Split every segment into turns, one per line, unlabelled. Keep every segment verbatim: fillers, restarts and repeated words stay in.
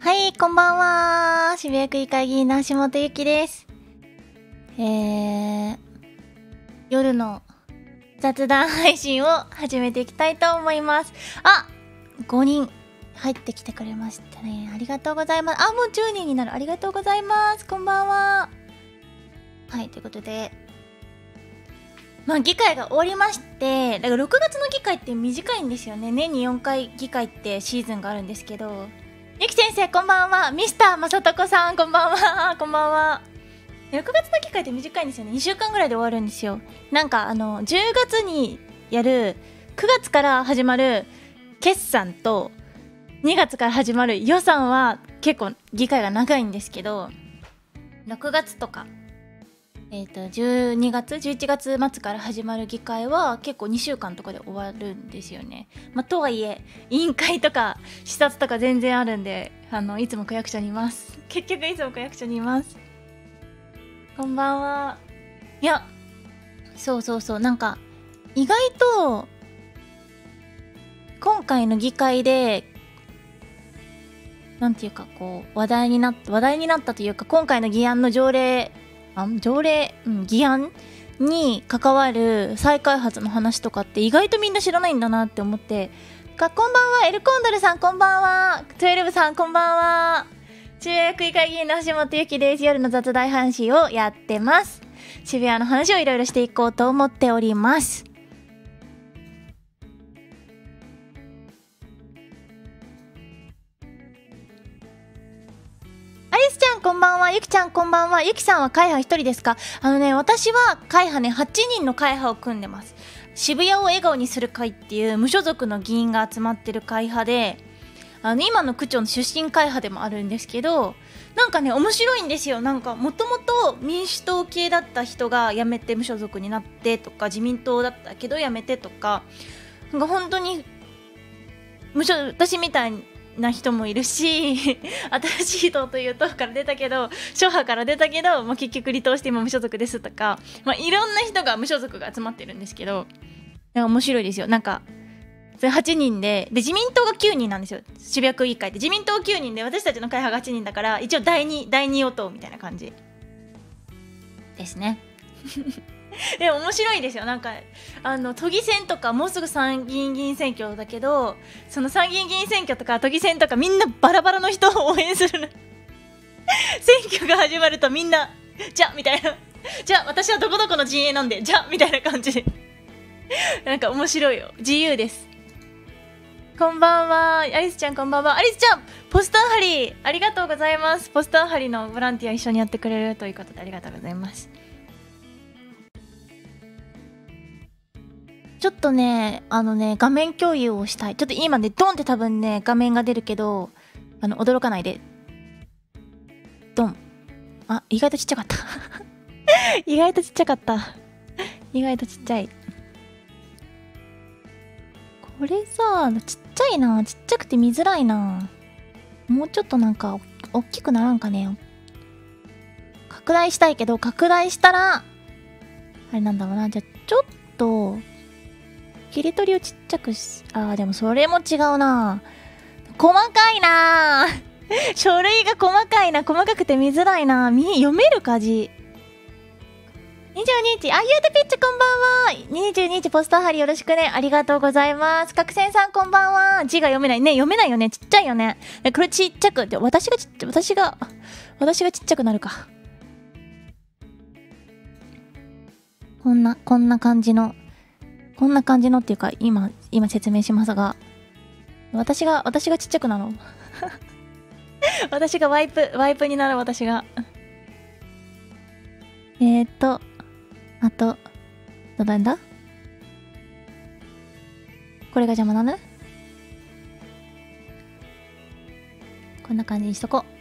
はい、こんばんは。渋谷区議会議員の橋本ゆきです。えー、夜の雑談配信を始めていきたいと思います。あ、ごにん入ってきてくれましたね。ありがとうございます。あ、もうじゅうにんになる。ありがとうございます。こんばんは。はい、ということで、まあ議会が終わりまして、だからろくがつの議会って短いんですよね。年によんかい議会ってシーズンがあるんですけど、ゆき先生こんばんは。ミスターまさとこさんこんばんは。こんばんは。ろくがつの議会って短いんですよね。にしゅうかんぐらいで終わるんですよ。なんかあのじゅうがつにやるくがつから始まる決算とにがつから始まる予算は結構議会が長いんですけど、ろくがつとかえー、とじゅうにがつじゅういちがつ末から始まる議会は結構にしゅうかんとかで終わるんですよね。まあ、とはいえ委員会とか視察とか全然あるんで、あのいつも区役所にいます。結局いつも区役所にいます。こんばんは。いやそうそうそう、なんか意外と今回の議会でなんていうかこう話題になった話題になったというか、今回の議案の条例あ条例、うん、議案に関わる再開発の話とかって意外とみんな知らないんだなって思って、かこんばんは。エルコンドルさんこんばんは。じゅうにさんこんばんは。渋谷区議会議員の橋本ゆきです。夜の雑談配信をやってます。渋谷の話をいろいろしていこうと思っております。アリスちゃんこんばんは。ゆきちゃんこんばんは。ゆきさんは会派一人ですか？あのね、私は会派ね、はちにんの会派を組んでます。渋谷を笑顔にする会っていう無所属の議員が集まってる会派で、あの今の区長の出身会派でもあるんですけど、なんかね面白いんですよ。なんかもともと民主党系だった人が辞めて無所属になってとか、自民党だったけど辞めてとか、なんか本当に無所私みたいな人もいるし、新しい党という党から出たけど諸派から出たけど、まあ、結局離党して今無所属ですとか、まあ、いろんな人が無所属が集まってるんですけど、面白いですよ。なんかそれはちにんで、で自民党がきゅうにんなんですよ。渋谷区議会って自民党きゅうにんで、私たちの会派がはちにんだから、一応第二第二与党みたいな感じですね。でも面白いですよ。なんかあの都議選とかもうすぐ参議院議員選挙だけど、その参議院議員選挙とか都議選とかみんなバラバラの人を応援するの。選挙が始まるとみんなじゃみたいな、じゃあ私はどこどこの陣営なんでじゃみたいな感じでなんか面白いよ。自由です。こんばんは。アリスちゃんこんばんは。アリスちゃんポスター貼りありがとうございます。ポスター貼りのボランティア一緒にやってくれるということでありがとうございます。ちょっとね、あのね、画面共有をしたい。ちょっと今ね、ドンって多分ね、画面が出るけど、あの、驚かないで。ドン。あ、意外とちっちゃかった。意外とちっちゃかった。意外とちっちゃい。これさ、ちっちゃいな。ちっちゃくて見づらいな。もうちょっとなんか、おっきくならんかね。拡大したいけど、拡大したら、あれなんだろうな。じゃあ、ちょっと、切り取りをちっちゃくし、あーでもそれも違うな。細かいな。書類が細かいな。細かくて見づらいな。み読めるか字。にじゅうににち、あ、ゆうてぴっちこんばんは。にじゅうににちポスター貼りよろしくね。ありがとうございます。角仙さんこんばんは。字が読めないね。読めないよね。ちっちゃいよね。これちっちゃくって、私がちっちゃ、私が、私がちっちゃくなるか。こんな、こんな感じの。こんな感じのっていうか、今、今説明しますが、私が、私がちっちゃくなるの。私がワイプ、ワイプになる私が。えーと、あと、どれだ？これが邪魔なの？こんな感じにしとこう。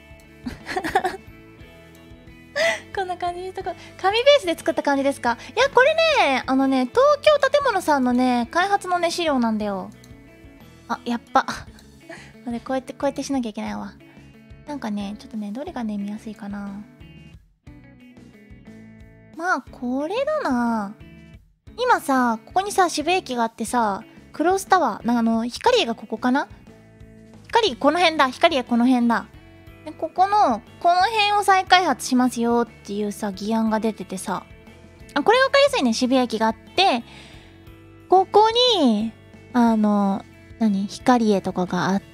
こんな感じにしとこう。紙ベースで作った感じですか？いや、これね、あのね、東京建物さんのね、開発のね、資料なんだよ。あ、やっぱ。でこうやって、こうやってしなきゃいけないわ。なんかね、ちょっとね、どれがね、見やすいかな。まあ、これだな。今さ、ここにさ、渋谷駅があってさ、クロスタワー、なんかあの、光がここかな？光この辺だ。光がこの辺だ。 でここのこの辺を再開発しますよっていうさ議案が出ててさ、あこれ分かりやすいね。渋谷駅があってここにあの何光栄とかがあって、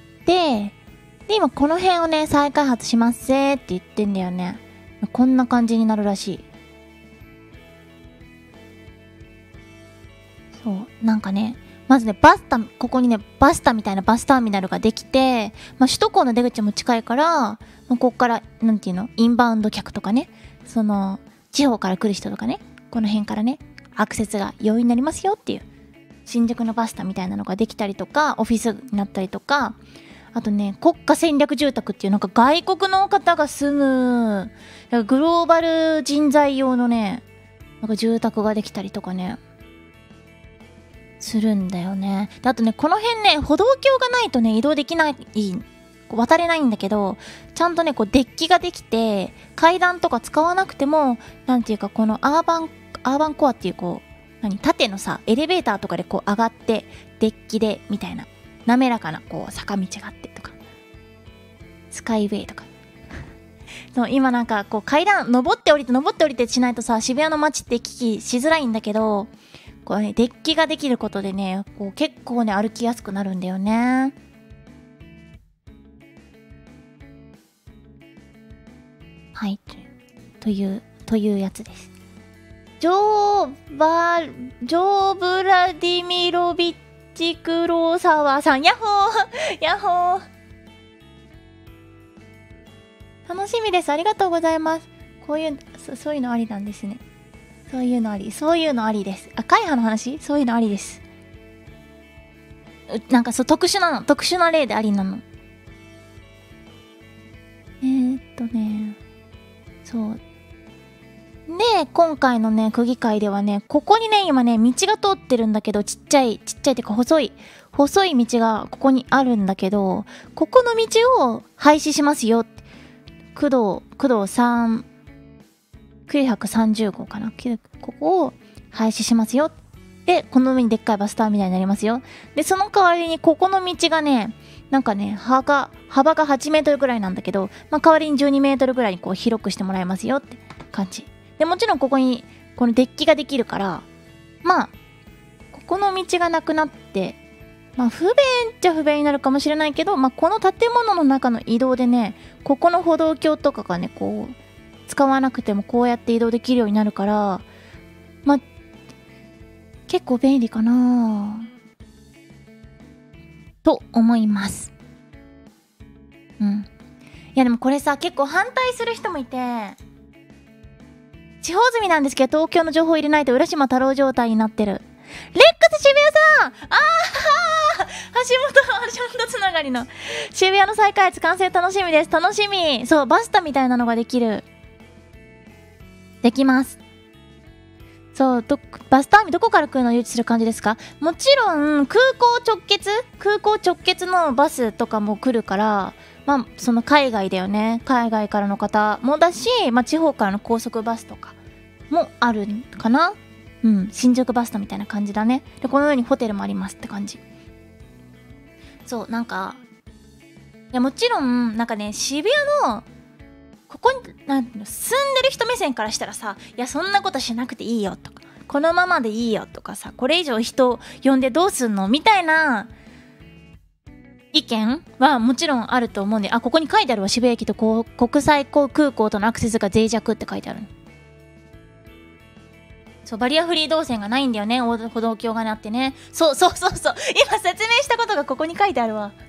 で今この辺をね再開発しますぜって言ってんだよね。こんな感じになるらしい。そうなんかね、まずねバスタここにねバスタみたいなバスターミナルができて、まあ、首都高の出口も近いから、まあ、ここからなんていうのインバウンド客とかね、その地方から来る人とかね、この辺からねアクセスが容易になりますよっていう新宿のバスタみたいなのができたりとか、オフィスになったりとか、あとね国家戦略住宅っていうなんか外国の方が住むグローバル人材用のねなんか住宅ができたりとかねするんだよね。であとねこの辺ね歩道橋がないとね移動できない、渡れないんだけど、ちゃんとねこうデッキができて階段とか使わなくても、なんていうかこのアーバンアーバンコアっていうこう何縦のさエレベーターとかでこう上がってデッキでみたいな滑らかなこう坂道があってとかスカイウェイとかそう今なんかこう階段登って降りて登って降りてしないとさ渋谷の街って行き来しづらいんだけど、こうねデッキができることでねこう結構ね歩きやすくなるんだよね。はいというというやつです。ジョーバジョーブラディミロビッチクローサワーさん、ヤッホーヤッホー、楽しみです。ありがとうございます。こういうそそういうのありなんですね。そういうのありそういうのありです。あ会派の話そういうのありです。なんかそう特殊なの特殊な例でありなの。えー、っとねそうで今回のね区議会ではねここにね今ね道が通ってるんだけど、ちっちゃいちっちゃいっていうか細い細い道がここにあるんだけど、ここの道を廃止しますよって、区道区道さんきゅうひゃくさんじゅうごうかな、ここを廃止しますよ。でこの上にでっかいバスターミナルになりますよ。でその代わりにここの道がねなんかね幅が幅がはちメートルぐらいなんだけど、まあ、代わりにじゅうにメートルぐらいにこう広くしてもらいますよって感じで、もちろんここにこのデッキができるから、まあここの道がなくなってまあ不便っちゃ不便になるかもしれないけど、まあこの建物の中の移動でねここの歩道橋とかがねこう使わなくてもこうやって移動できるようになるから、まあ結構便利かなと思います。うん。いやでもこれさ結構反対する人もいて、地方住みなんですけど東京の情報入れないと浦島太郎状態になってる。レックス渋谷さん、あー橋本橋本つながりの渋谷の再開発完成楽しみです。楽しみ。そうバスタみたいなのができるできます。そうどバスターミどこから来るのを誘致する感じですか？もちろん空港直結空港直結のバスとかも来るから、まあその海外だよね、海外からの方もだし、まあ、地方からの高速バスとかもあるかな。うん新宿バスタみたいな感じだね。でこのようにホテルもありますって感じ。そうなんかいやもちろんなんかね渋谷のここになんていうの住んでる人目線からしたらさ、いやそんなことしなくていいよとかこのままでいいよとかさ、これ以上人呼んでどうすんのみたいな意見はもちろんあると思うんで、あここに書いてあるわ、渋谷駅とこう国際空港とのアクセスが脆弱って書いてある。そうバリアフリー動線がないんだよね、歩道橋があってね。そうそうそうそう今説明したことがここに書いてあるわ。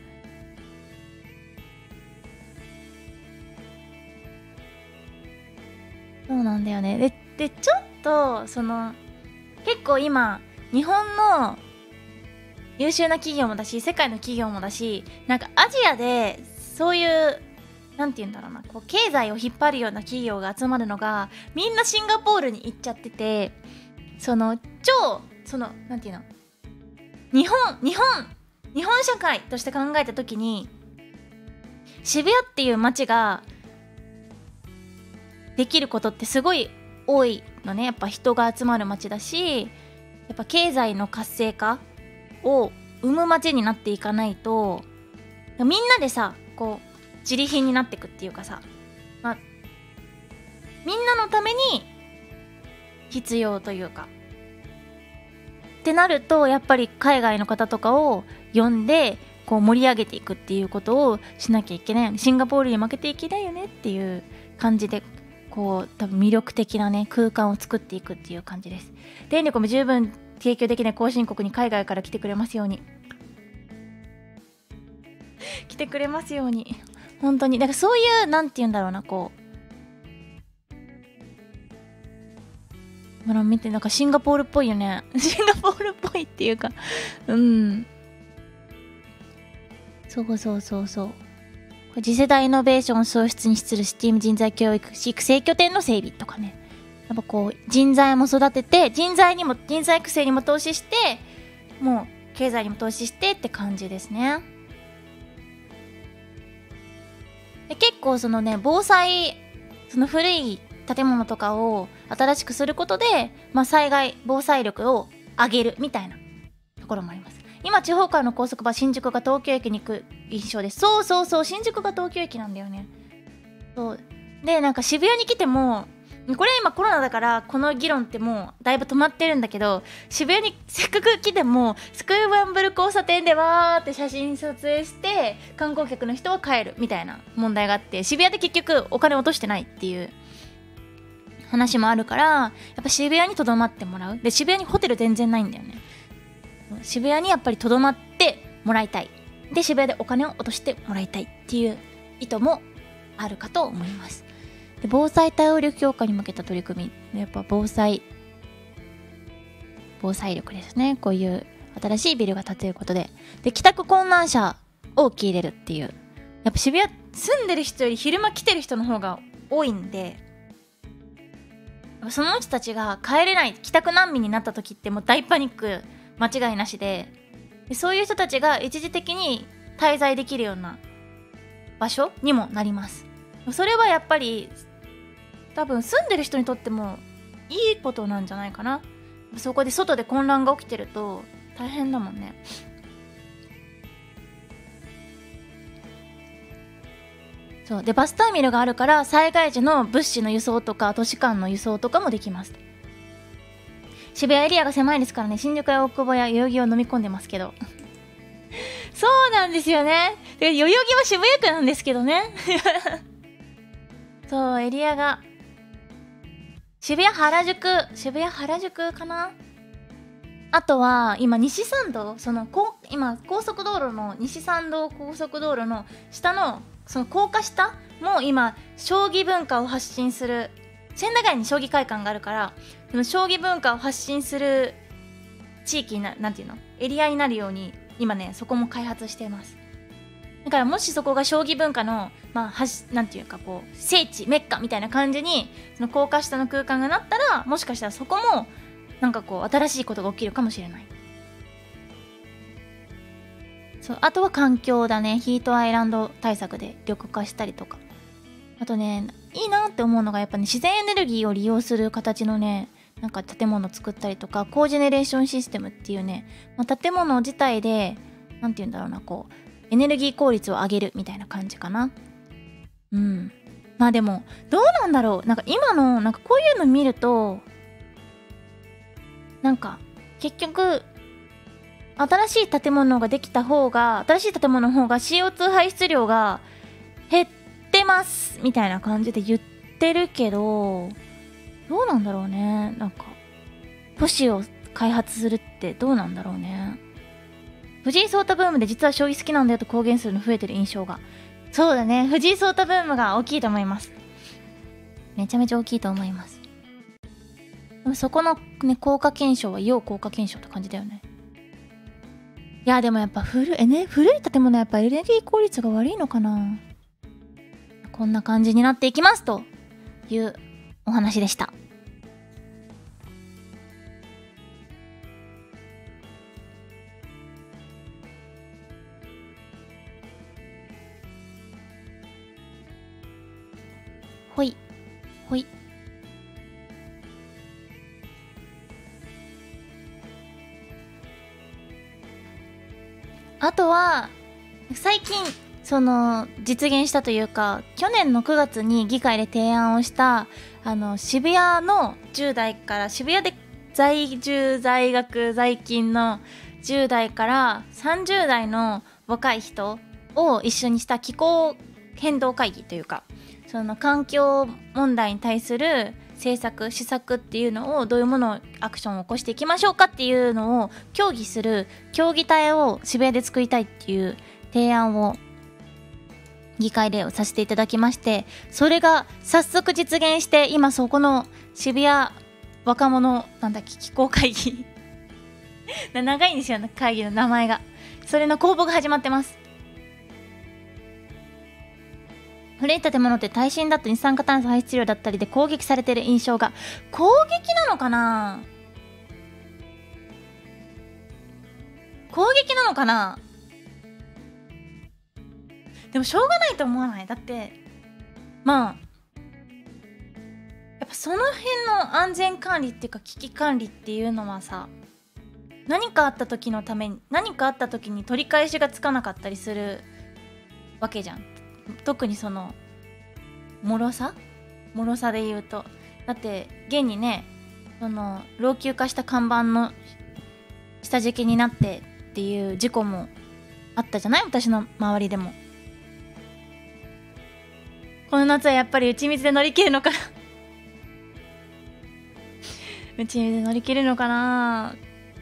そうなんだよね。ででちょっとその結構今日本の優秀な企業もだし世界の企業もだし、なんかアジアでそういうなんて言うんだろうな、こう経済を引っ張るような企業が集まるのがみんなシンガポールに行っちゃってて、その超そのなんていうの日本日本日本社会として考えた時に渋谷っていう街ができることってすごい多いのね。やっぱ人が集まる街だし、やっぱ経済の活性化を生む街になっていかないと、みんなでさこう自利品になってくっていうかさ、まあ、みんなのために必要というかってなると、やっぱり海外の方とかを呼んでこう盛り上げていくっていうことをしなきゃいけないよね。シンガポールに負けていけないよねっていう感じで、こう多分魅力的なね空間を作っていくっていう感じです。電力も十分提供できない後進国に海外から来てくれますように来てくれますように、本当に。だからそういうなんて言うんだろうな、こうほら見て、なんかシンガポールっぽいよねシンガポールっぽいっていうか、うん、そうそうそうそう。次世代イノベーション創出に資する スティーム 人材教育育成拠点の整備とかね、やっぱこう人材も育てて、人材にも人材育成にも投資して、もう経済にも投資してって感じですね。で結構そのね、防災、その古い建物とかを新しくすることで、まあ、災害防災力を上げるみたいなところもあります。今地方からの高速バス、新宿が東京駅に行く印象です。そうそうそう、新宿が東京駅なんだよね。そうで、なんか渋谷に来ても、これ今コロナだからこの議論ってもうだいぶ止まってるんだけど、渋谷にせっかく来てもスクーバンブル交差点でわーって写真撮影して観光客の人は帰るみたいな問題があって、渋谷で結局お金落としてないっていう話もあるから、やっぱ渋谷にとどまってもらう。で、渋谷にホテル全然ないんだよね。渋谷にやっぱりとどまってもらいたい。で、渋谷でお金を落としてもらいたいっていう意図もあるかと思います。で、防災対応力強化に向けた取り組み、やっぱ防災防災力ですね。こういう新しいビルが建てることで、で帰宅困難者を受け入れるっていう、やっぱ渋谷住んでる人より昼間来てる人の方が多いんで、その人たちが帰れない、帰宅難民になった時ってもう大パニック間違いなしで、でそういう人たちが一時的に滞在できるような場所にもなります。それはやっぱり多分住んでる人にとってもいいことなんじゃないかな。そこで外で混乱が起きてると大変だもんね。そうで、バスターミナルがあるから災害時の物資の輸送とか都市間の輸送とかもできます。渋谷エリアが狭いですからね、新宿や大久保や代々木を飲み込んでますけどそうなんですよね。で代々木は渋谷区なんですけどねそうエリアが渋谷原宿渋谷原宿かな。あとは今西参道、そのこう今高速道路の西参道高速道路の下のその高架下も今将棋文化を発信する、千駄ヶ谷に将棋会館があるから、その将棋文化を発信する地域な、なんていうの、エリアになるように今ねそこも開発しています。だからもしそこが将棋文化のまあはしなんていうかこう聖地メッカみたいな感じにその高架下の空間がなったら、もしかしたらそこもなんかこう新しいことが起きるかもしれない。そう、あとは環境だね。ヒートアイランド対策で緑化したりとか、あとねいいなって思うのがやっぱね、自然エネルギーを利用する形のねなんか建物作ったりとか、コージェネレーションシステムっていうね、まあ、建物自体でなんて言うんだろうな、こうエネルギー効率を上げるみたいな感じかな。うん。まあでもどうなんだろう、なんか今のなんかこういうの見るとなんか結局新しい建物ができた方が新しい建物の方が シーオーツー 排出量が減ってますみたいな感じで言ってるけど、どうなんだろうね。なんか都市を開発するってどうなんだろうね。藤井聡太ブームで実は将棋好きなんだよと公言するの増えてる印象が。そうだね、藤井聡太ブームが大きいと思います。めちゃめちゃ大きいと思います。でもそこのね効果検証は要効果検証って感じだよね。いやでもやっぱ古い、ね、古い建物はやっぱエネルギー効率が悪いのかな。こんな感じになっていきますというお話でした。ほいほい。あとは最近その実現したというか、去年のくがつに議会で提案をしたあの渋谷のじゅう代から、渋谷で在住在学在勤のじゅう代からさんじゅう代の若い人を一緒にした気候変動会議というか、その環境問題に対する政策施策っていうのを、どういうものをアクションを起こしていきましょうかっていうのを協議する協議体を渋谷で作りたいっていう提案を議会でさせていただきまして、それが早速実現して、今そこの渋谷若者なんだっけ気候会議長いんですよね、会議の名前が。それの公募が始まってます。古い建物って耐震だと二酸化炭素排出量だったりで攻撃されてる印象が。攻撃なのかな、攻撃なのかな。でもしょうがないと思わない？だってまあやっぱその辺の安全管理っていうか危機管理っていうのはさ、何かあった時のために、何かあった時に取り返しがつかなかったりするわけじゃん。特にその脆さ脆さで言うと、だって現にね、その老朽化した看板の下敷きになってっていう事故もあったじゃない、私の周りでも。この夏はやっぱり打ち水で乗り切るのかな打ち水で乗り切るのかな。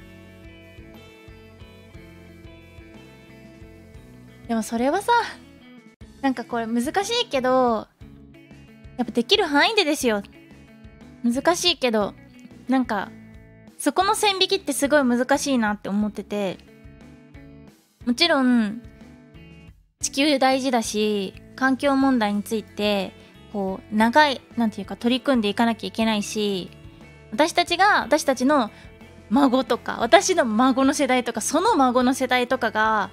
でもそれはさ、なんかこれ難しいけど、やっぱできる範囲でですよ。難しいけど、なんかそこの線引きってすごい難しいなって思ってて、もちろん地球大事だし、環境問題についてこう長いなんていうか取り組んでいかなきゃいけないし、私たちが私たちの孫とか、私の孫の世代とか、その孫の世代とかが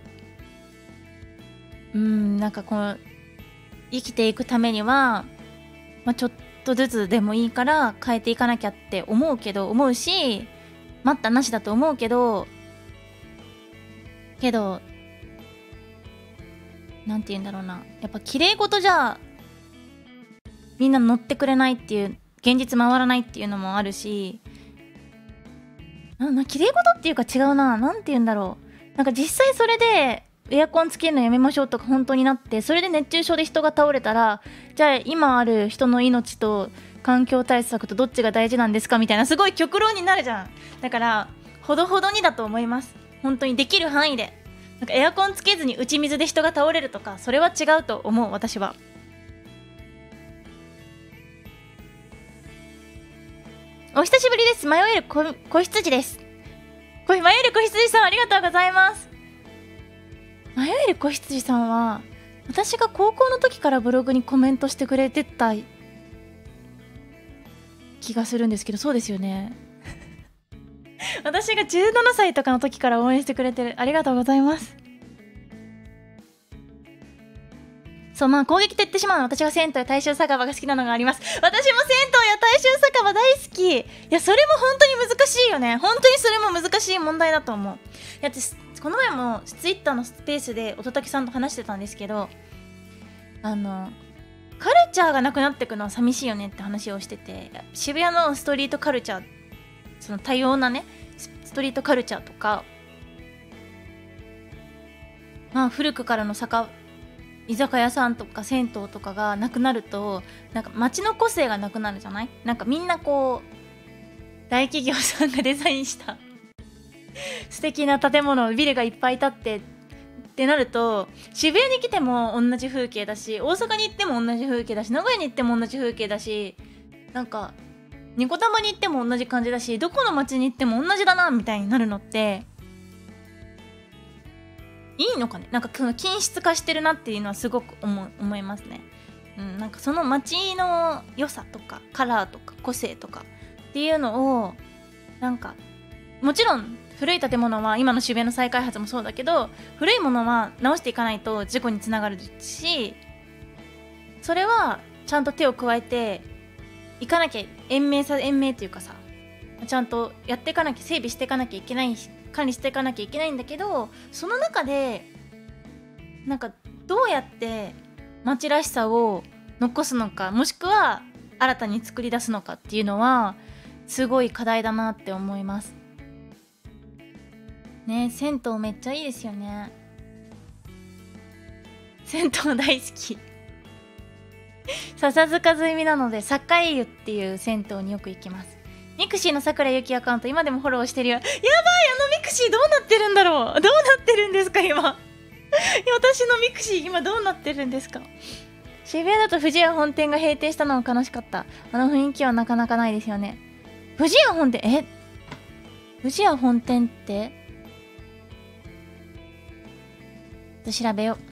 うーんなんかこう生きていくためには、まあ、ちょっとずつでもいいから変えていかなきゃって思うけど思うし、待ったなしだと思うけどけどなんて言うんだろうな、やっぱ綺麗事じゃみんな乗ってくれないっていう、現実回らないっていうのもあるし、なな綺麗事っていうか違うな、なんて言うんだろう、なんか実際それでエアコンつけるのやめましょうとか本当になって、それで熱中症で人が倒れたら、じゃあ今ある人の命と環境対策とどっちが大事なんですかみたいな、すごい極論になるじゃん。だからほどほどにだと思います。本当にできる範囲で。なんかエアコンつけずに打ち水で人が倒れるとか、それは違うと思う、私は。お久しぶりです。迷える子子羊です。これ迷える子羊さん、ありがとうございます。迷える子羊さんは私が高校の時からブログにコメントしてくれてた気がするんですけど、そうですよね私がじゅうななさいとかの時から応援してくれてる、ありがとうございます。そう、まあ攻撃と言ってしまうのは、私は銭湯や大衆酒場が好きなのがあります。私も銭湯や大衆酒場大好き。いや、それも本当に難しいよね。本当にそれも難しい問題だと思う。だってこの前もツイッターのスペースで乙武さんと話してたんですけど、あのカルチャーがなくなっていくのは寂しいよねって話をしてて、渋谷のストリートカルチャー、その多様なねストリートカルチャーとか、まあ古くからの酒居酒屋さんとか銭湯とかがなくなると、なんか街の個性がなくなるじゃない。なんかみんなこう大企業さんがデザインした素敵な建物、ビルがいっぱい建ってってなると、渋谷に来ても同じ風景だし、大阪に行っても同じ風景だし、名古屋に行っても同じ風景だし、なんかニコタマに行っても同じ感じだし、どこの街に行っても同じだなみたいになるのっていいのかね。なんか均質化してるなっていうのはすごく思う思いますね。うん、なんかその街の良さとかカラーとか個性とかっていうのを、なんかもちろん古い建物は今の渋谷の再開発もそうだけど、古いものは直していかないと事故につながるし、それはちゃんと手を加えていかなきゃ、延命さ延命っていうかさ、ちゃんとやっていかなきゃ、整備していかなきゃいけないし、管理していかなきゃいけないんだけど、その中でなんかどうやって町らしさを残すのか、もしくは新たに作り出すのかっていうのはすごい課題だなって思いますね。銭湯めっちゃいいですよね。銭湯大好き笹塚済みなので栄湯っていう銭湯によく行きます。ミクシーのさくらゆきアカウント今でもフォローしてるよ。やばい、あのミクシーどうなってるんだろう。どうなってるんですか今私のミクシー今どうなってるんですか。渋谷だと富士屋本店が閉店したのは悲しかった。あの雰囲気はなかなかないですよね。富士屋本店、え富士屋本店ってちょっと調べよう。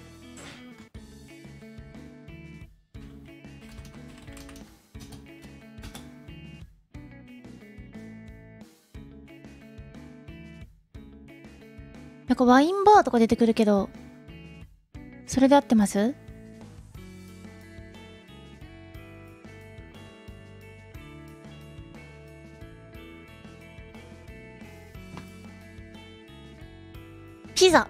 なんかワインバーとか出てくるけど、それで合ってます？ピザ。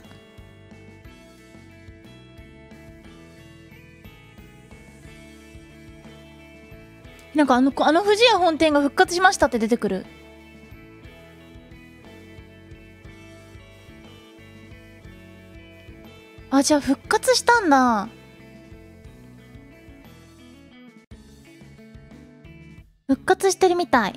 なんかあの、あの富士屋本店が復活しましたって出てくる。あ、じゃあ復活したんだ。復活してるみたい。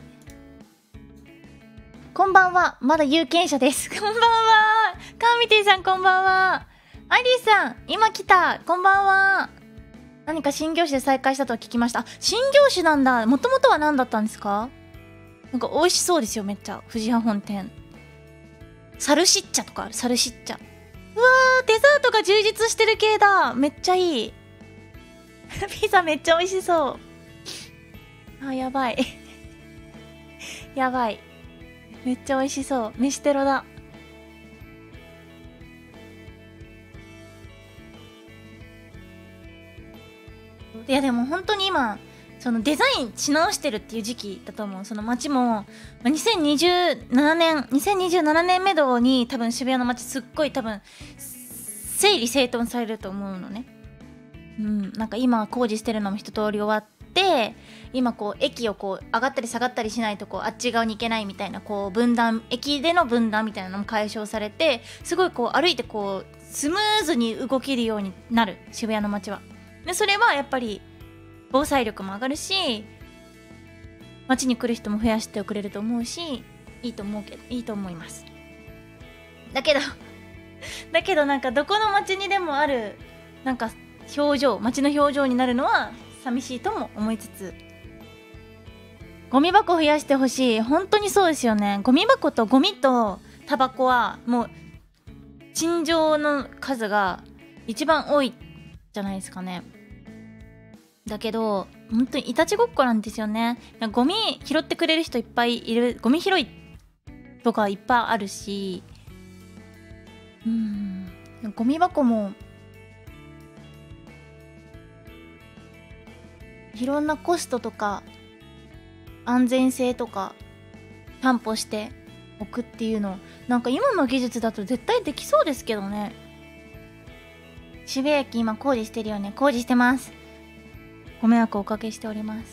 こんばんは。まだ有権者です。こんばんは。カーミティさんこんばんは。アイリーさん、今来た。こんばんは。何か新業種で再開したと聞きました。あ、新業種なんだ。もともとは何だったんですか？なんか美味しそうですよ、めっちゃ。富士屋本店。サルシッチャとかある。サルシッチャ。うわー、デザートが充実してる系だ。めっちゃいい。ピザめっちゃ美味しそう。あ、やばい。やばい。めっちゃ美味しそう。飯テロだ。いやでも本当に今そのデザインし直してるっていう時期だと思う。その街もにせんにじゅうななねんにせんにじゅうななねんめどに多分渋谷の街すっごい多分整理整頓されると思うのね。うん、なんか今工事してるのも一通り終わって、今こう駅をこう上がったり下がったりしないとこうあっち側に行けないみたいなこう分断、駅での分断みたいなのも解消されて、すごいこう歩いてこうスムーズに動けるようになる渋谷の街は。でそれはやっぱり防災力も上がるし、街に来る人も増やしてくれると思うし、いいと思うけどいいと思います。だけどだけどなんかどこの街にでもあるなんか表情、街の表情になるのは寂しいとも思いつつ、ゴミ箱増やしてほしい。本当にそうですよね。ゴミ箱とゴミとタバコはもう陳情の数が一番多いじゃないですかね。だけど本当にいたちごっこなんですよね。ゴミ拾ってくれる人いっぱいいる。ゴミ拾いとかいっぱいあるし、うーん、ゴミ箱もいろんなコストとか安全性とか担保しておくっていうの、なんか今の技術だと絶対できそうですけどね。渋谷駅今工事してるよね。工事してます。ご迷惑をおかけしております。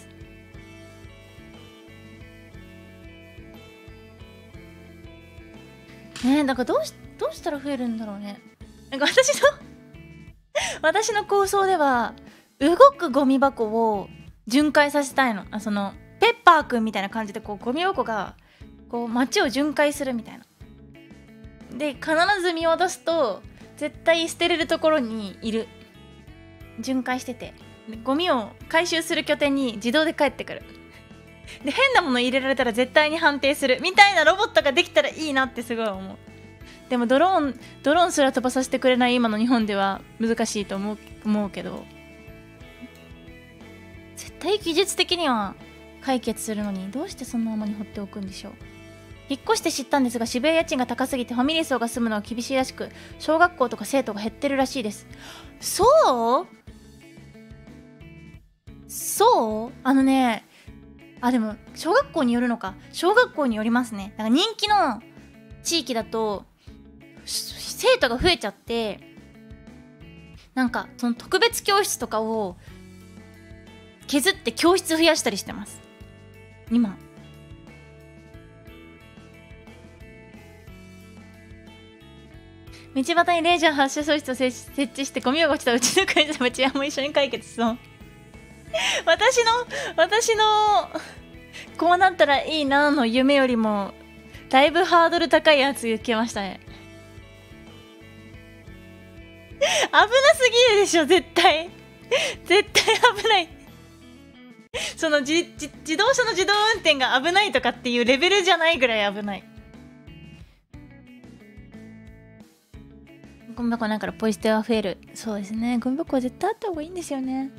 ねえ、だからどうしどうしたら増えるんだろうね。なんか私の私の構想では動くゴミ箱を巡回させたいの。あ、そのペッパーくんみたいな感じでこうゴミ箱がこう街を巡回するみたいな。で必ず見渡すと絶対捨てれるところにいる。巡回してて。ゴミを回収する拠点に自動で帰ってくる。で変なもの入れられたら絶対に判定するみたいなロボットができたらいいなってすごい思う。でもドローンドローンすら飛ばさせてくれない今の日本では難しいと思う、思うけど、絶対技術的には解決するのにどうしてそんなままに放っておくんでしょう。引っ越して知ったんですが、渋谷家賃が高すぎてファミリー層が住むのは厳しいらしく、小学校とか生徒が減ってるらしいです。そうそうあのね、あ、でも小学校によるのか。小学校によりますね。なんか人気の地域だと生徒が増えちゃってなんかその特別教室とかを削って教室増やしたりしてます今。道端にレーザー発射装置を設置してゴミが落ちたらうちの会社の治安も一緒に解決しそう私の私のこうなったらいいなの夢よりもだいぶハードル高いやつ受けましたね危なすぎるでしょ絶対絶対危ないそのじじ自動車の自動運転が危ないとかっていうレベルじゃないぐらい危ない。ゴミ箱ないからポイ捨ては増える。そうですね、ゴミ箱は絶対あった方がいいんですよね。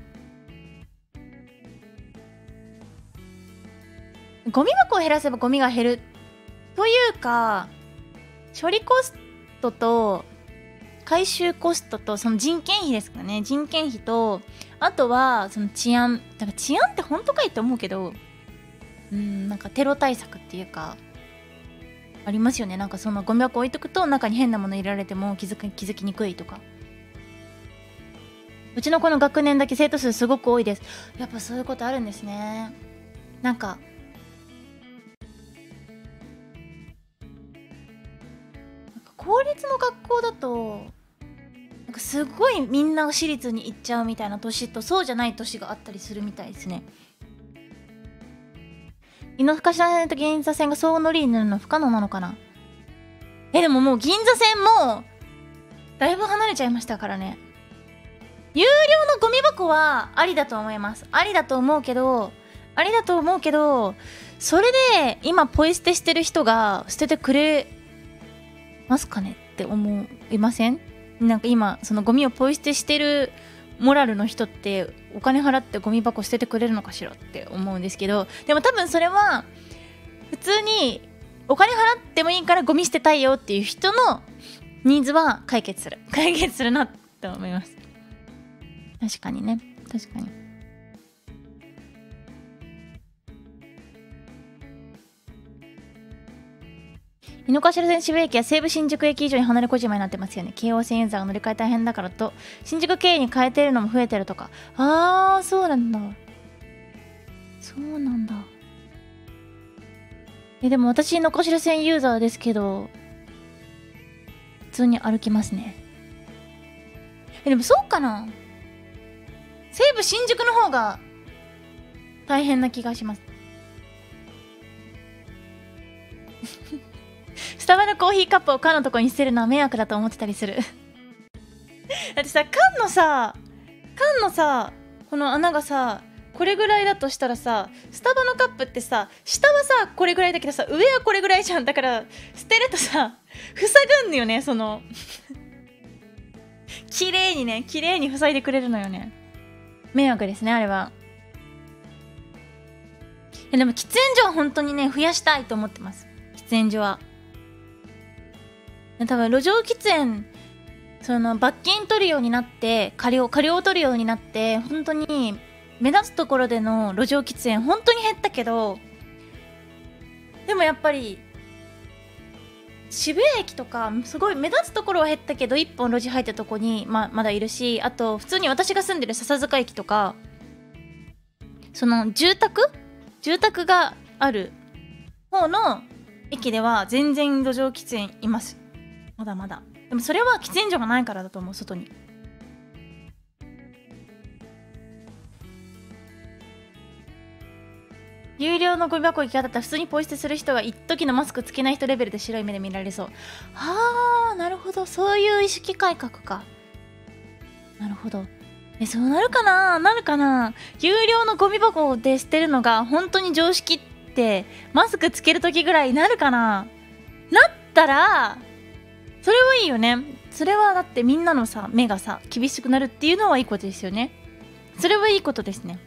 ゴミ箱を減らせばゴミが減るというか、処理コストと回収コストとその人件費ですかね。人件費とあとはその治安、だから治安って本当かいって思うけど、うん、なんかテロ対策っていうかありますよね。なんかそのゴミ箱置いとくと中に変なもの入れられても気づき気づきにくいとか。うちの子の学年だけ生徒数すごく多いです。やっぱそういうことあるんですね。なんか公立の学校だとなんかすごいみんなが私立に行っちゃうみたいな年とそうじゃない年があったりするみたいですね。井の頭線と銀座線が相互乗りになるのは不可能なのかな。えでももう銀座線もだいぶ離れちゃいましたからね。有料のゴミ箱はありだと思います。ありだと思うけどありだと思うけどそれで今ポイ捨てしてる人が捨ててくれますかねって思いません？なんか今そのゴミをポイ捨てしてるモラルの人ってお金払ってゴミ箱捨ててくれるのかしらって思うんですけど、でも多分それは普通にお金払ってもいいからゴミ捨てたいよっていう人のニーズは解決する解決するなって思います。確かにね、確かに。井の頭線渋谷駅は西武新宿駅以上に離れ小島になってますよね。京王線ユーザーが乗り換え大変だからと新宿経由に変えてるのも増えてるとか。あーそうなんだ、そうなんだ。えでも私井の頭線ユーザーですけど普通に歩きますね。えでもそうかな、西武新宿の方が大変な気がしますスタバのコーヒーカップを缶のとこに捨てるのは迷惑だと思ってたりするだってさ、缶のさ缶のさこの穴がさこれぐらいだとしたらさ、スタバのカップってさ下はさこれぐらいだけどさ上はこれぐらいじゃん。だから捨てるとさ塞ぐんのよね、その綺麗にね、綺麗に塞いでくれるのよね。迷惑ですねあれは。いやでも喫煙所は本当にね増やしたいと思ってます。喫煙所は多分路上喫煙その罰金取るようになって過料過料を取るようになって本当に目立つところでの路上喫煙本当に減ったけど、でもやっぱり渋谷駅とかすごい目立つところは減ったけど一本路地入ったとこに ま, まだいるし、あと普通に私が住んでる笹塚駅とかその住宅住宅がある方の駅では全然路上喫煙います、まだまだ。でもそれは喫煙所がないからだと思う、外に。有料のゴミ箱行き方だったら普通にポイ捨てする人が一時のマスクつけない人レベルで白い目で見られそう。はあ、なるほど、そういう意識改革か。なるほど。え、そうなるかな、なるかな。有料のゴミ箱で捨てるのが本当に常識ってマスクつける時ぐらいになるかな。なったらそれはいいよね。それはだってみんなのさ目がさ厳しくなるっていうのはいいことですよね。それはいいことですね。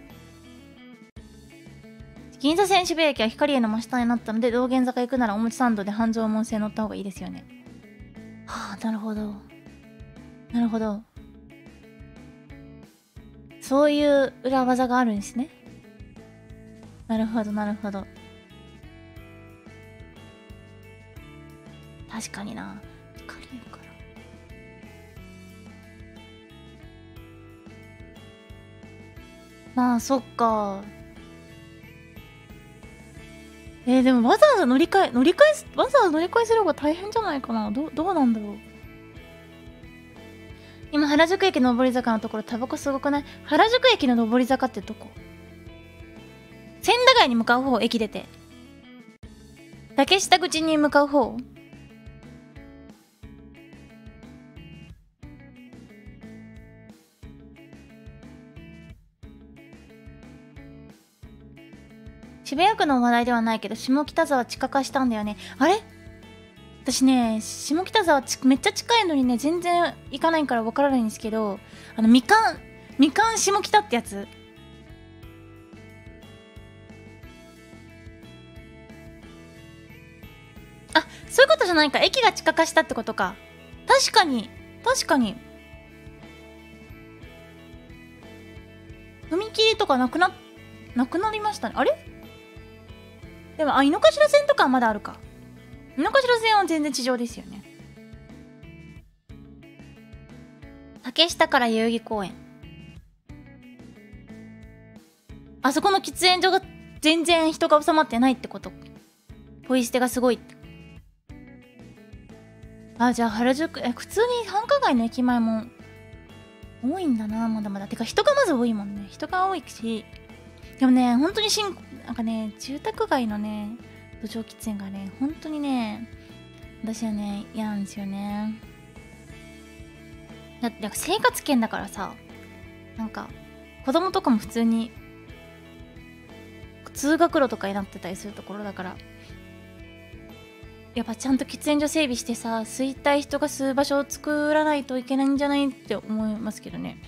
銀座線渋谷駅は光栄の真下になったので道玄坂行くならおもちサンドで半蔵門線乗った方がいいですよね。はあ、なるほどなるほど、そういう裏技があるんですね。なるほどなるほど、確かにな。光栄からまあそっか。えー、でもわざわざ乗り換え乗り換えすわざわざ乗り換えする方が大変じゃないかな。どどうなんだろう。今原宿駅の上り坂のところタバコすごくない？原宿駅の上り坂ってどこ？千駄ヶ谷に向かう方、駅出て竹下口に向かう方。渋谷区の話題ではないけど下北沢地下化したんだよね。あれ、私ね下北沢ちめっちゃ近いのにね全然行かないからわからないんですけど、あのみかんみかん下北ってやつ、あ、そういうことじゃないか。駅が地下化したってことか。確かに確かに踏切とかなくななくなりましたね。あれでも、あ、井の頭線とかはまだあるか。井の頭線は全然地上ですよね。竹下から代々木公園。あそこの喫煙所が全然人が収まってないってこと。ポイ捨てがすごいって。あ、じゃあ原宿、え、普通に繁華街の駅前も多いんだな、まだまだ。てか人がまず多いもんね。人が多いし。でもね、本当にしん、なんかね、住宅街のね、路上喫煙がね、本当にね、私はね、嫌なんですよね。だって生活圏だからさ、なんか、子供とかも普通に、通学路とかになってたりするところだから、やっぱちゃんと喫煙所整備してさ、吸いたい人が吸う場所を作らないといけないんじゃないって思いますけどね。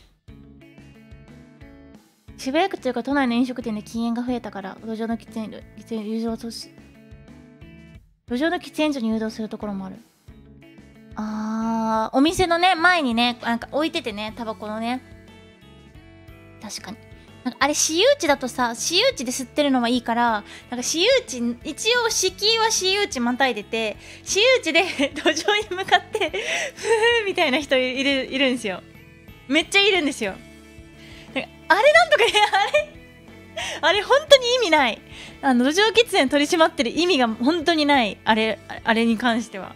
渋谷区というか都内の飲食店で禁煙が増えたから路上の喫煙喫煙誘導とし路上の喫煙所に誘導するところもある。あー、お店のね前にねなんか置いててね、タバコのね。確かになんかあれ私有地だとさ、私有地で吸ってるのはいいから、なんか私有地、一応敷居は私有地またいでて、私有地で路上に向かってふふみたいな人いるいるんですよ。めっちゃいるんですよ。あれなんとかね、あれあれ本当に意味ない。あの路上喫煙取り締まってる意味が本当にない。あれあれに関しては。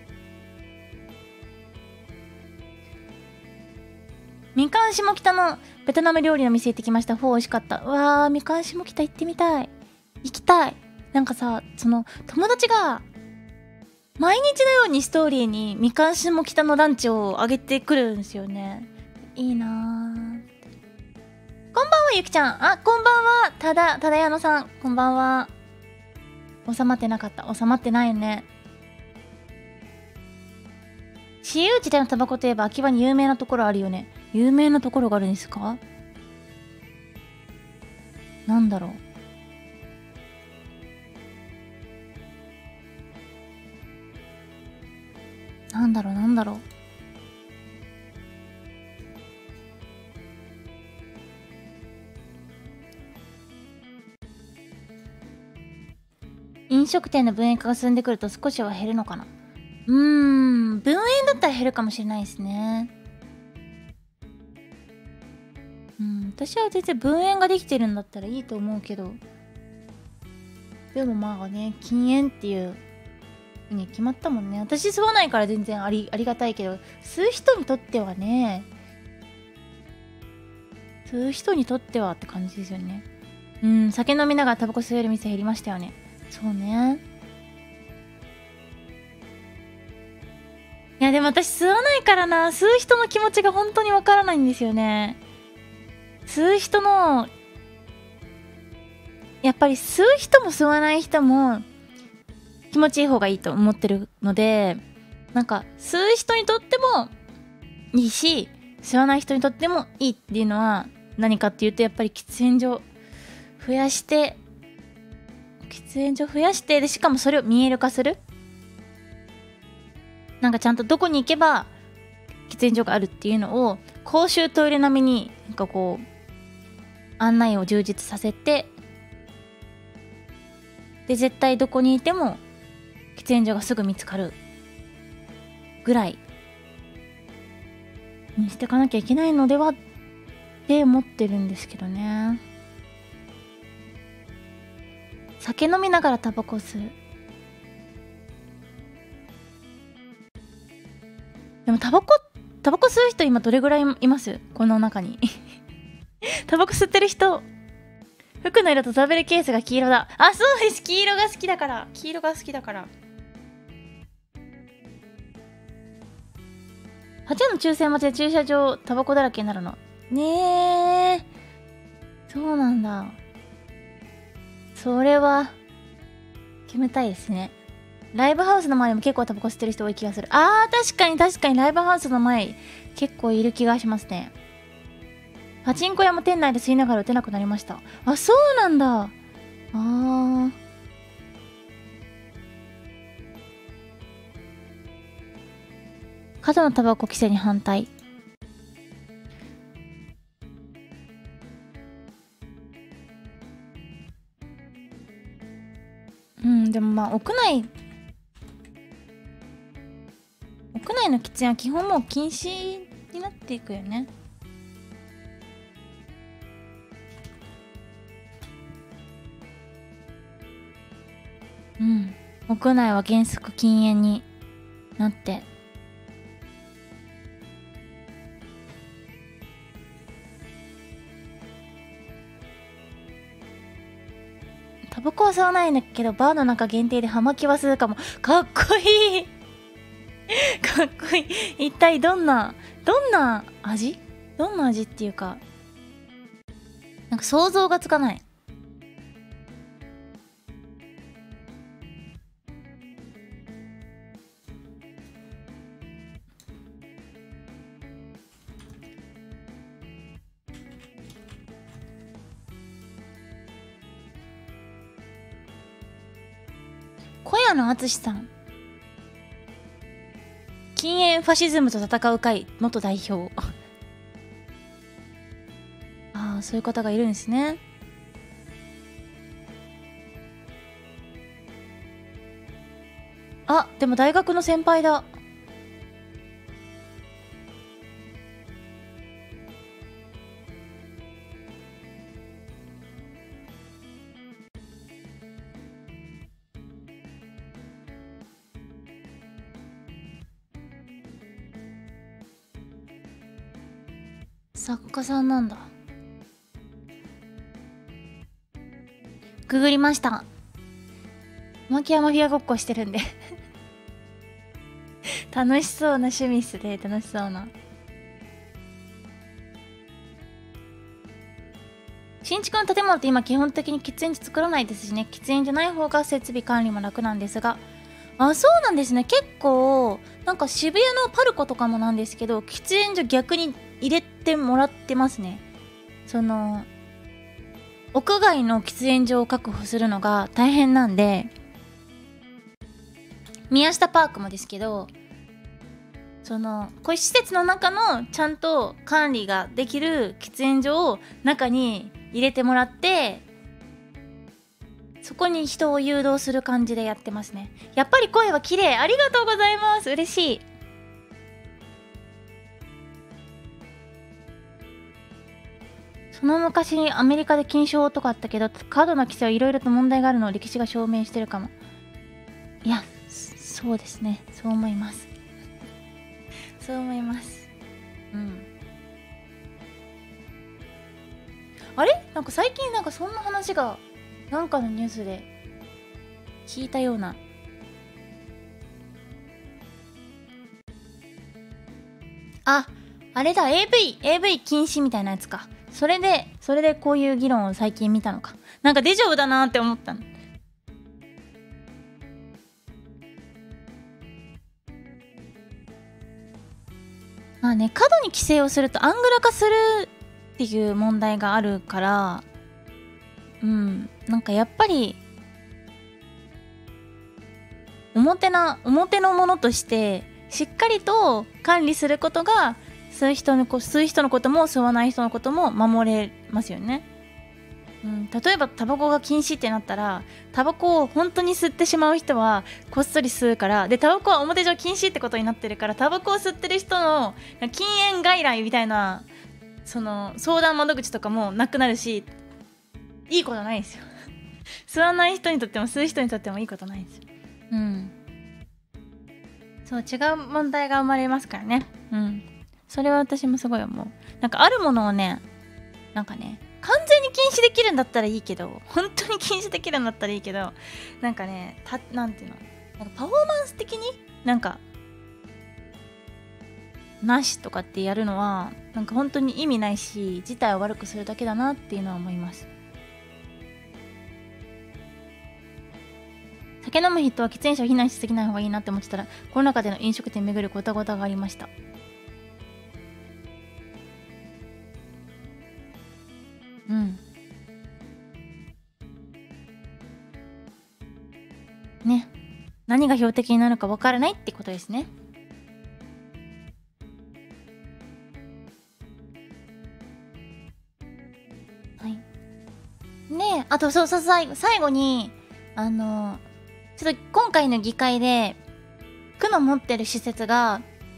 みかん下北のベトナム料理の店行ってきました。フォー美味しかった。うわー、みかん下北行ってみたい。行きたい。なんかさ、その友達が毎日のようにストーリーにみかん下北のランチをあげてくるんですよね。いいなー。こんばんはゆきちゃん。あ、こんばんはただただやのさん、こんばんは。収まってなかった。収まってないよね。私有地でのタバコといえば秋葉に有名なところあるよね。有名なところがあるんですか？なんだろうなんだろうなんだろう飲食店の分煙化が進んでくると少しは減るのかな。うーん、分煙だったら減るかもしれないですね。うん、私は全然分煙ができてるんだったらいいと思うけど、でもまあね、禁煙っていうに決まったもんね。私吸わないから全然ありありがたいけど、吸う人にとってはね、吸う人にとってはって感じですよね。うん、酒飲みながらタバコ吸える店減りましたよね。そうね。いやでも私吸わないからな、吸う人の気持ちが本当にわからないんですよね。吸う人のやっぱり吸う人も吸わない人も気持ちいい方がいいと思ってるので、なんか吸う人にとってもいいし吸わない人にとってもいいっていうのは何かっていうと、やっぱり喫煙所増やして喫煙所増やしてで、しかもそれを見える化する。なんかちゃんとどこに行けば喫煙所があるっていうのを公衆トイレ並みになんかこう案内を充実させて、で絶対どこにいても喫煙所がすぐ見つかるぐらいにしていかなきゃいけないのではっで持ってるんですけどね。酒飲みながらタバコ吸う。でもタバコタバコ吸う人今どれぐらいいます？この中にタバコ吸ってる人。服の色と食べるケースが黄色だ。あ、そうです。黄色が好きだから。黄色が好きだから。はちの抽選待ちで駐車場タバコだらけになるの。ねえ。そうなんだ。それは決めたいですね。ライブハウスの前にも結構タバコ吸ってる人多い気がする。あー、確かに確かにライブハウスの前結構いる気がしますね。パチンコ屋も店内で吸いながら打てなくなりました。あ、そうなんだ。あー。過度のタバコ規制に反対。うん、でもまあ屋内屋内の喫煙は基本もう禁止になっていくよね。うん、屋内は原則禁煙になって。タバコは吸わないんだけどバーの中限定で葉巻は吸うかも。かっこいいかっこいい。一体どんなどんな味どんな味っていうか、なんか想像がつかない。小谷野敦さん、禁煙ファシズムと戦う会元代表ああ、そういう方がいるんですね。あ、でも大学の先輩だ。作家さんなんだ。ググりました。マキヤマフィアごっこしてるんで楽しそうな趣味っすね。楽しそうな。新築の建物って今基本的に喫煙所作らないですしね。喫煙じゃない方が設備管理も楽なんですが、あ、そうなんですね。結構なんか渋谷のパルコとかもなんですけど、喫煙所逆に入れてもらってますね。その屋外の喫煙所を確保するのが大変なんで、宮下パークもですけど、そのこういう施設の中のちゃんと管理ができる喫煙所を中に入れてもらって、そこに人を誘導する感じでやってますね。やっぱり声は綺麗。ありがとうございます。嬉しい。その昔にアメリカで禁酒法とかあったけど、過度な規制はいろいろと問題があるのを歴史が証明してるかも。いや、そうですね。そう思いますそう思います。うん。あれ、なんか最近なんかそんな話がなんかのニュースで聞いたような。あ、あれだ、 エーブイ エーブイ 禁止みたいなやつか。それでそれでこういう議論を最近見たのか。なんかデジャブだなって思ったの。まあね、過度に規制をするとアングラ化するっていう問題があるから、うん、なんかやっぱり表な表のものとしてしっかりと管理することが、吸う人のこ吸う人のことも吸わない人のことも守れますよね。うん、例えばタバコが禁止ってなったら、タバコを本当に吸ってしまう人はこっそり吸うから、でタバコは表上禁止ってことになってるから、タバコを吸ってる人の禁煙外来みたいなその相談窓口とかもなくなるし、いいことないですよ吸わない人にとっても吸う人にとってもいいことないんですよ。うん、そう違う問題が生まれますからね。うん、それは私もすごい思う。なんかあるものをね、なんかね完全に禁止できるんだったらいいけど、本当に禁止できるんだったらいいけど、なんかねたなんていうの、なんかパフォーマンス的になんかなしとかってやるのはなんか本当に意味ないし、事態を悪くするだけだなっていうのは思います。酒飲む人は喫煙者を非難しすぎない方がいいなって思ってたら、コロナ禍での飲食店巡るごたごたがありました。うん。ね。何が標的になるかわからないってことですね。はい。ねえ、あとそうそう、最後、最後に、あの、ちょっと今回の議会で、区の持ってる施設が、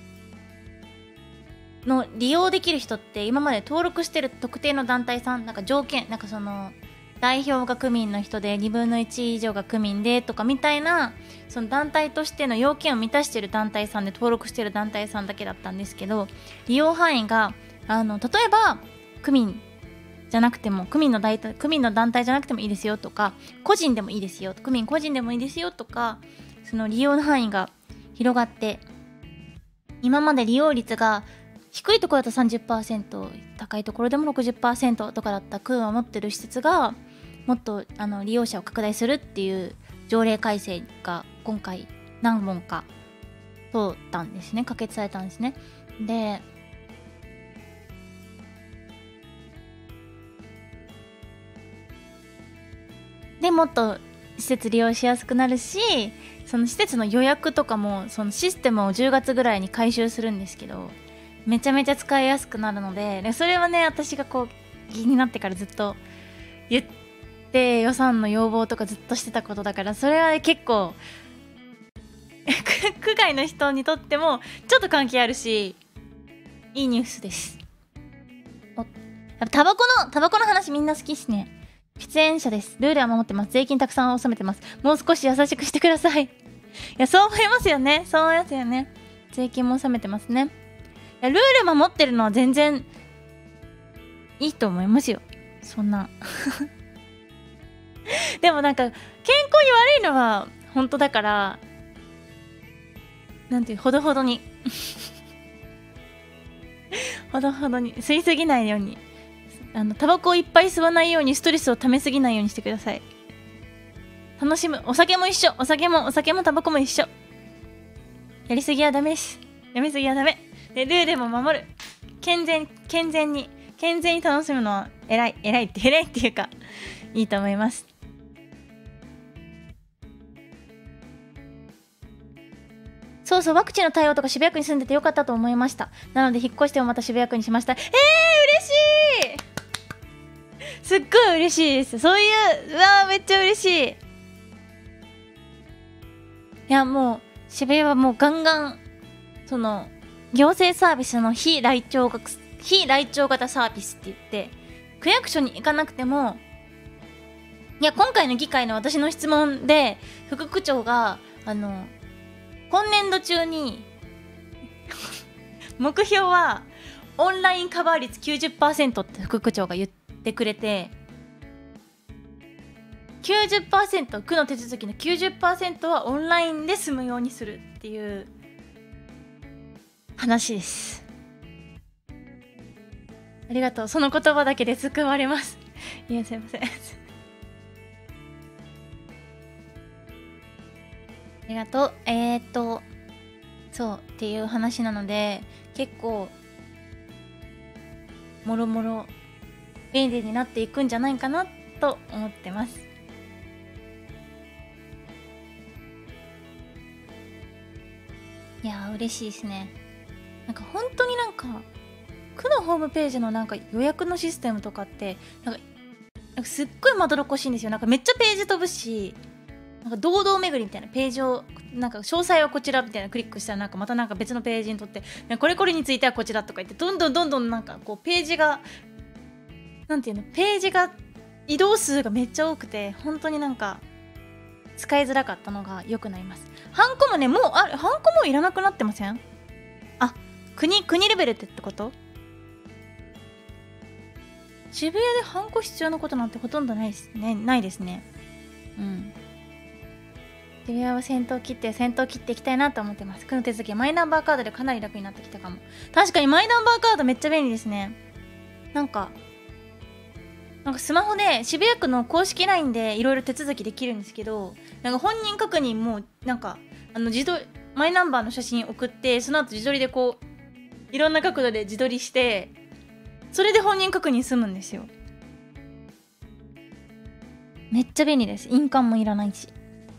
の利用できる人って今まで登録してる特定の団体さん、なんか条件、なんかその代表が区民の人でにぶんのいち以上が区民でとかみたいな、その団体としての要件を満たしてる団体さんで登録してる団体さんだけだったんですけど、利用範囲があの例えば区民じゃなくても、区民の大体区民の団体じゃなくてもいいですよとか、個人でもいいですよ、区民個人でもいいですよとか、その利用の範囲が広がって、今まで利用率が低いところだと さんじゅっパーセント、 高いところでも ろくじゅっパーセント とかだった区が持ってる施設がもっとあの利用者を拡大するっていう条例改正が今回何本か通ったんですね、可決されたんですね。ででもっと施設利用しやすくなるし、その施設の予約とかもそのシステムをじゅうがつぐらいに改修するんですけど、めちゃめちゃ使いやすくなるので、でそれはね私がこう気になってからずっと言って予算の要望とかずっとしてたことだから、それは結構区外の人にとってもちょっと関係あるし、いいニュースです。おタバコのタバコの話みんな好きっすね。喫煙者です。ルールは守ってます。税金たくさん納めてます。もう少し優しくしてください。いやそう思いますよね、そう思いますよね。税金も納めてますね。ルール守ってるのは全然いいと思いますよ、そんなでもなんか健康に悪いのは本当だから、なんていう、ほどほどにほどほどに吸いすぎないように、あのタバコをいっぱい吸わないように、ストレスをためすぎないようにしてください。楽しむ、お酒も一緒、お酒もお酒もタバコも一緒。やりすぎはダメです。やめすぎはダメで、ルールも守る。健全健全に健全に楽しむのは偉い偉いって偉いっていうかいいと思います。そうそう、ワクチンの対応とか渋谷区に住んでてよかったと思いました。なので引っ越してもまた渋谷区にしました。えー嬉しい、すっごい嬉しいです。そういう、うわーめっちゃ嬉しい。いやもう渋谷はもうガンガンその行政サービスの非来庁型非来庁型サービスって言って、区役所に行かなくても、いや今回の議会の私の質問で副区長があの今年度中に目標はオンラインカバー率 きゅうじゅっパーセント って副区長が言ってくれて、きゅうじゅっパーセント 区の手続きの きゅうじゅっパーセント はオンラインで済むようにするっていう話です。ありがとう、その言葉だけで救われます。いやすいませんありがとう。えー、っとそうっていう話なので、結構もろもろ便利になっていくんじゃないかなと思ってます。いやー嬉しいですね。なんか本当になんか区のホームページのなんか予約のシステムとかってなんかなんかすっごいまどろっこしいんですよ。なんかめっちゃページ飛ぶし、 なんか堂々巡りみたいなページをなんか詳細はこちらみたいなクリックしたらなんかまたなんか別のページにとってこれこれについてはこちらとか言ってどんどんどんどんなんかこうページがなんていうのページが移動数がめっちゃ多くて本当になんか使いづらかったのが良くなります。ハンコもねもうあれハンコもいらなくなってません？あ、国国レベルってってこと？渋谷でハンコ必要なことなんてほとんどないですね。ないですね。うん。渋谷は先頭切って先頭切っていきたいなと思ってます。この手続きマイナンバーカードでかなり楽になってきたかも。確かにマイナンバーカードめっちゃ便利ですね。なんかなんかスマホで渋谷区の公式 ライン でいろいろ手続きできるんですけど、なんか本人確認もなんかあの自撮りマイナンバーの写真送ってその後自撮りでこういろんな角度で自撮りしてそれで本人確認済むんですよ。めっちゃ便利です。印鑑もいらないし。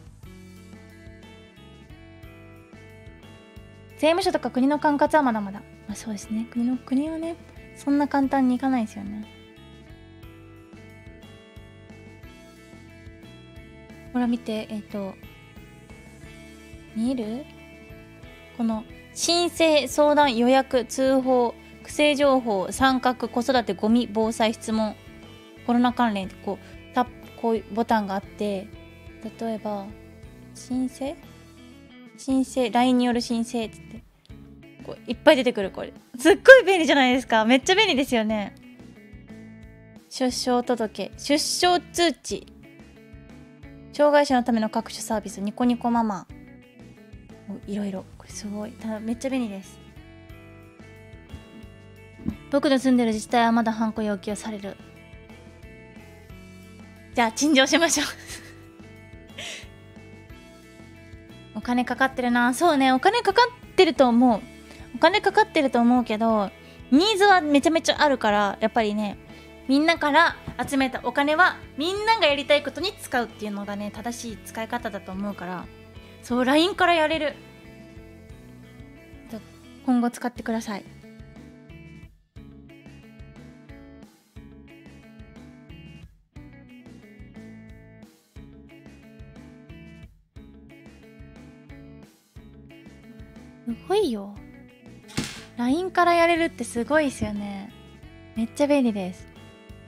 税務署とか国の管轄はまだまだ、まあ、そうですね。国の国はねそんな簡単にいかないですよね。ほら見て、えっと見える？この申請相談予約通報区政情報参画子育てゴミ防災質問コロナ関連ってこうタップこういうボタンがあって、例えば申請申請 ライン による申請って言ってこういっぱい出てくる。これすっごい便利じゃないですか。めっちゃ便利ですよね。出生届出生通知障害者のための各種サービスニコニコママいろいろこれすごいただめっちゃ便利です。僕の住んでる自治体はまだハンコ要求される。じゃあ陳情しましょうお金かかってるな。そうねお金かかってると思う。お金かかってると思うけどニーズはめちゃめちゃあるからやっぱりねみんなから集めたお金はみんながやりたいことに使うっていうのがね正しい使い方だと思うからそう ライン からやれる。今後使ってください。すごいよ ライン からやれるってすごいですよね。めっちゃ便利です。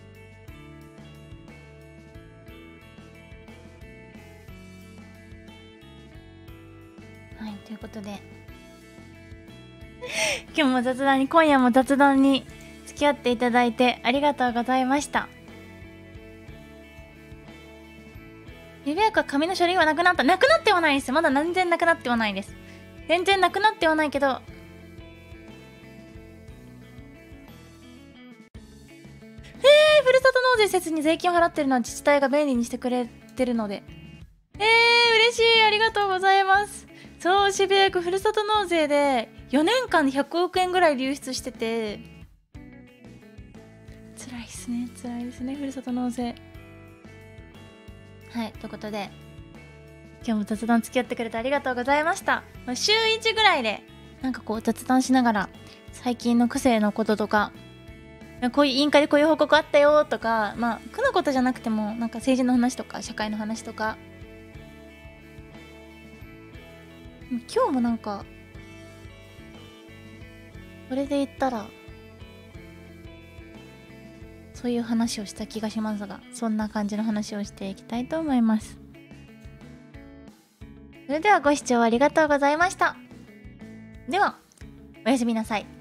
はいということで今日も雑談に今夜も雑談に付き合っていただいてありがとうございました。指輪か紙の書類はなくなったなくなってはないです。まだ全然なくなってはないです。全然なくなってはないけどえー、ふるさと納税せずに税金を払ってるのは自治体が便利にしてくれてるのでえー、嬉しいありがとうございます。そう渋谷区ふるさと納税でよねんかんでひゃくおくえんぐらい流出してて辛いっすね辛いですねふるさと納税。はいということで今日も雑談付き合ってくれてありがとうございました。週いちぐらいでなんかこう雑談しながら最近の区政のこととかこういう委員会でこういう報告あったよとかまあ区のことじゃなくてもなんか政治の話とか社会の話とか今日もなんかこれで言ったらそういう話をした気がしますがそんな感じの話をしていきたいと思います。それではご視聴ありがとうございました。ではおやすみなさい。